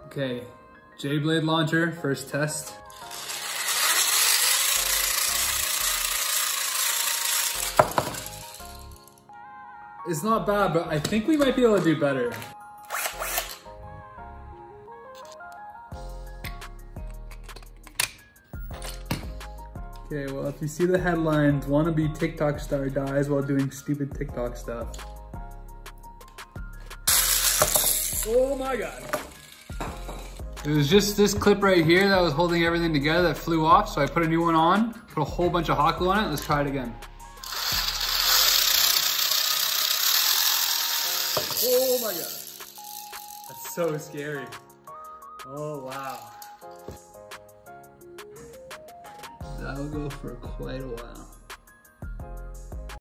Okay, Beyblade launcher, first test. It's not bad, but I think we might be able to do better. Okay, well, if you see the headlines, wannabe TikTok star dies while doing stupid TikTok stuff. Oh my God. It was just this clip right here that was holding everything together that flew off, so I put a new one on, put a whole bunch of hot glue on it. Let's try it again. Oh my God. That's so scary. Oh wow. That'll go for quite a while.